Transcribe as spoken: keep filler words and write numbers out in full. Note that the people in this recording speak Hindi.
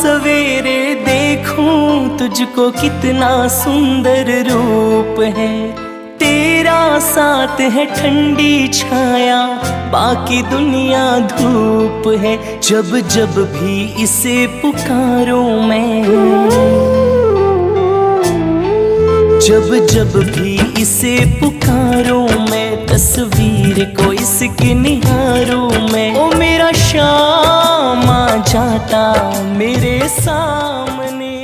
सवेरे देखूं तुझको कितना सुंदर रूप है, तेरा साथ है ठंडी छाया बाकी दुनिया धूप है। जब जब भी इसे पुकारूं मैं, जब जब भी इसे पुकारूं मैं, तस्वीर को इसकी निहारूं मैं। ओ मेरा शाम आ जाता मेरे सामने।